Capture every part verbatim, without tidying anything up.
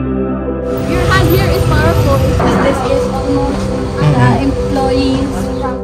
Your hand here is powerful because this is almost the employees from.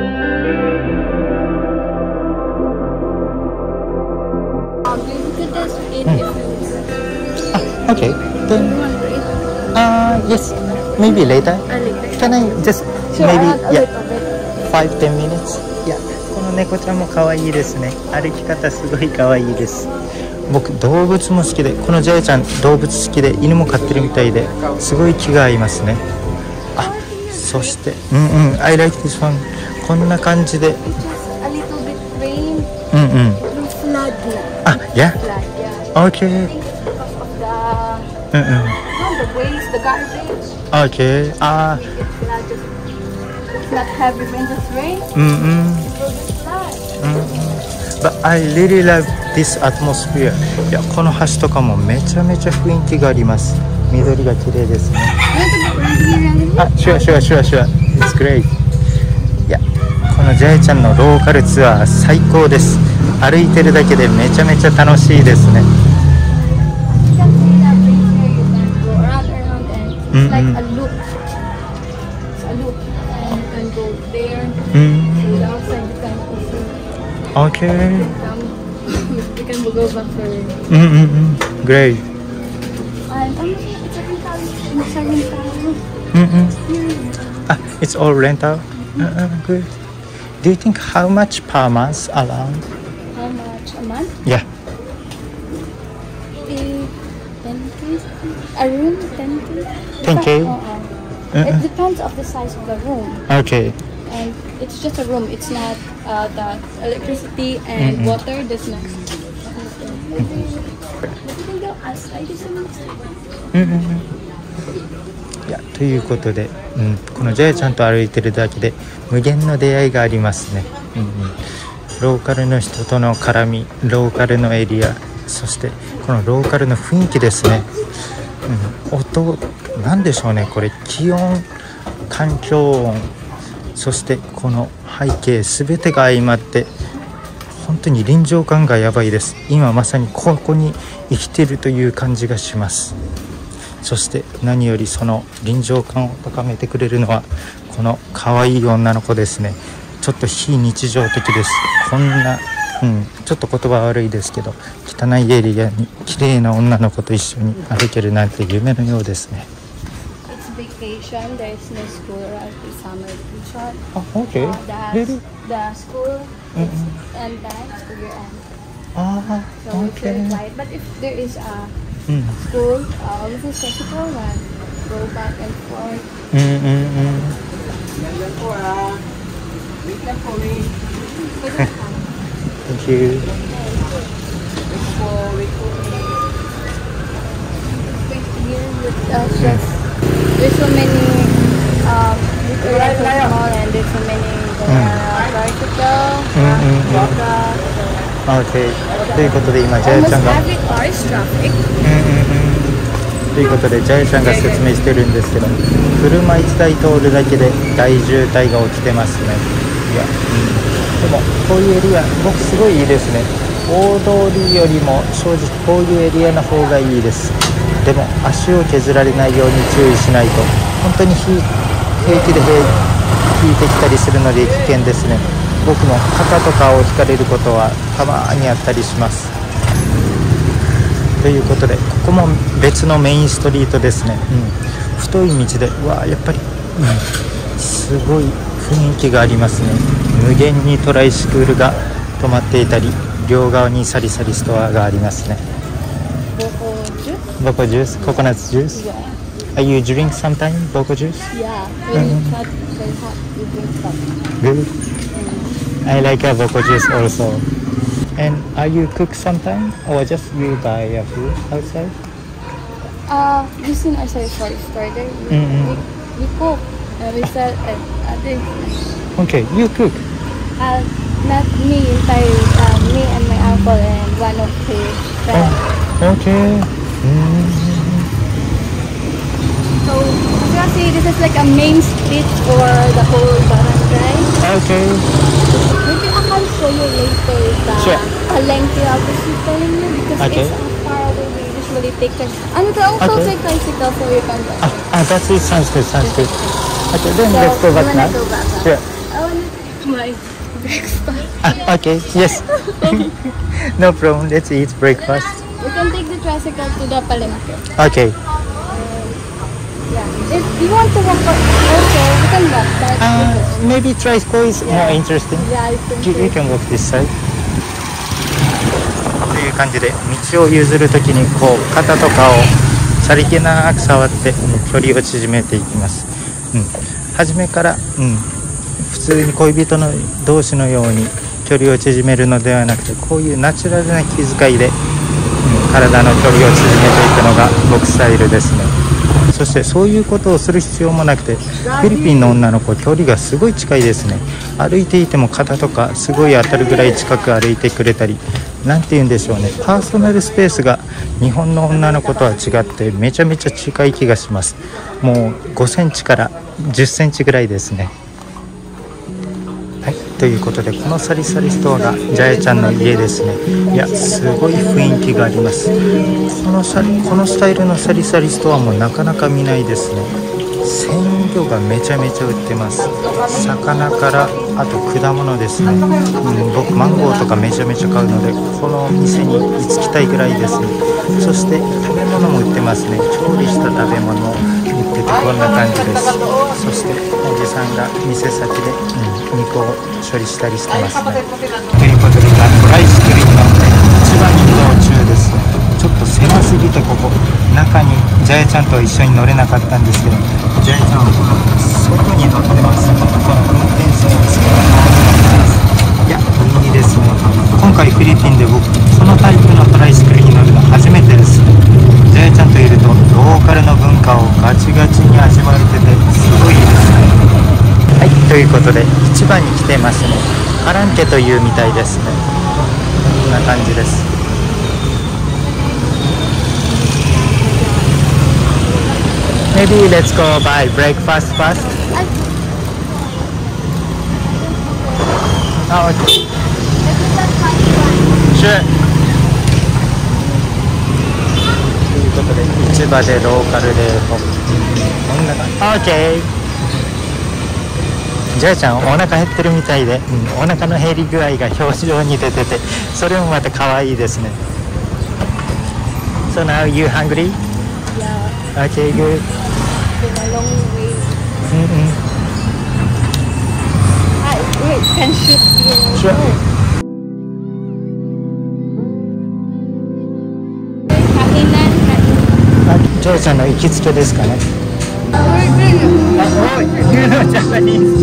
Um, look at this in Ah, okay. Then, uh, yes, maybe later. Can I just maybe yeah, five ten minutes? Yeah. この猫ちゃんも可愛いですね。歩き方すごい可愛いです。僕動物も好きで、このジャイちゃん動物好きで犬も飼ってるみたいですごい気が合いますね。あ、そしてうんうん I like this one こんな感じでうんうんあ、yeah okay うんうん okay あうんうんうんうん But I really love this atmosphere いやこの橋とかもめちゃめちゃ雰囲気があります緑が綺麗ですねあ、sure sure sure sure It's great いやこのジャイちゃんのローカルツアー最高です歩いてるだけでめちゃめちゃ楽しいですねうんうんOkay. We can go back for it. Mm-mm. Great. And um, it's a rental. It's a rental. Mm-mm. Ah, it's all rental. Uh-uh, good. Do you think how much per month around? How much a month? Yeah. Eh, ten K. A room, ten K. ten K? Uh-uh. Uh-uh. It depends of the size of the room. Okay. And it's just a room. It's not uh, the electricity and Mm-mm. water. There's no. Mm-mm. いやということで、うん、このジャイちゃんと歩いてるだけで無限の出会いがありますね、うんうん、ローカルの人との絡みローカルのエリアそしてこのローカルの雰囲気ですね、うん、音なんでしょうねこれ気温環境音そしてこの背景すべてが相まって本当に臨場感がやばいです今まさにここに生きているという感じがしますそして何よりその臨場感を高めてくれるのはこの可愛い女の子ですねちょっと非日常的ですこんな、うん、ちょっと言葉悪いですけど汚いエリアに綺麗な女の子と一緒に歩けるなんて夢のようですね Vacation, there is no school around the summer vacation. Oh, okay. Uh, the, really? the school is end time, school year end. Ah, so okay. Quiet. But if there is a mm. school, uh, this is festival one, go back and forth. Mm mm mm. Thank you. Here with uh, chefs. There's so many um, different mall and there's so many uh, vertical, water. Okay. ということで今ジャイちゃんが Almost every car is traffic. ということでジャイちゃんが説明してるんですけど車いちだい通るだけで大渋滞が起きてますねいや、うん、でもこういうエリア僕すごいいいですね大通りよりも正直こういうエリアの方がいいですでも足を削られないように注意しないと本当に平気で引いてきたりするので危険ですね僕も肩とかを引かれることはたまにあったりしますということでここも別のメインストリートですね、うん、太い道でうわやっぱり、うん、すごい雰囲気がありますね無限にトライスクールが止まっていたり両側にサリサリストアがありますねBoko juice, coconut juice. Yeah. Are you drink sometime boko juice? Yeah, when Mm. it's hot, very hot, you drink some. Good. Mm. I like a boko juice also. And are you cook sometime or just you buy a food outside? Uh, this thing I said for starter. We, Mm-mm. we, we cook. Uh, we said uh, I think. Okay, you cook. Uh, not me entire. Uh, me and my uncle and one of his friends. Oh, okay. Mm-hmm. So as you can see, this is like a main street for the whole barangay. Okay. Maybe I can show you later the Sure. palengke I was telling you because Okay. it's uh, far away. We usually slowly take time. And then also Okay. take tricycle, so you can go. Ah, ah, that's it. Sounds good. Sounds good. Okay, then So, let's go you back wanna now. go back now? Sure. I wanna take my breakfast. Ah, okay. Yes. No problem. Let's eat breakfast. We can take the tricycle to the Palenque. Okay. Yeah. If you want to walk also, we can walk. But Uh, maybe tricycle is more interesting. yeah, I think You, you can walk this side. という感じで道を譲るときにこう肩とかをさりげなく触って、うん、距離を縮めていきます、うん、初めから、うん、普通に恋人の同士のように距離を縮めるのではなくて、こういうナチュラルな気遣いで、うん、体の距離を縮めていくのが僕スタイルですね。そしてそういうことをする必要もなくて、フィリピンの女の子距離がすごい近いですね。歩いていても肩とかすごい当たるぐらい近く歩いてくれたり、なんて言うんでしょうね、パーソナルスペースが日本の女の子とは違ってめちゃめちゃ近い気がします。もうごセンチからじゅっセンチぐらいですね。はい、ということでこのサリサリストアがジャエちゃんの家ですね。いや、すごい雰囲気があります。このサリこのスタイルのサリサリストアもなかなか見ないですね。鮮魚がめちゃめちゃ売ってます。魚からあと果物ですね、うん、僕マンゴーとかめちゃめちゃ買うのでこの店に行きたいぐらいですね。そして食べ物も売ってますね。調理した食べ物を売っててこんな感じです。そしておじさんが店先で、うん、肉を処理したりしてますね。ということでライスクリームの一番移動中です。ちょっと狭すぎてここ中にジャエちゃんと一緒に乗れなかったんですけど、ジャエちゃんはこの外に乗ってます。この運転手の姿がいやいいですね。今回フィリピンで僕そのタイプのトライスクリーンに乗るの初めてです。ジャエちゃんといるとローカルの文化をガチガチに味わえててすごいですね。はい、ということで市場に来てますね。カランケというみたいですね。こんな感じです。Maybe let's go buy breakfast first. Oh, okay. Sure. ということで市場でローカルでこんな感じ。OK。ジャエちゃんお腹減ってるみたいで、うん、お腹の減り具合が表情に出てて、それもまた可愛いですね。So now you hungry? yeah. Okay, good. Been a long way. Mm-mm. Ah, wait, can shoot you. Sure. Kainan, kainan. あ、ジャエちゃんの行きつけですかね。 We're going. Oh, you know Japanese.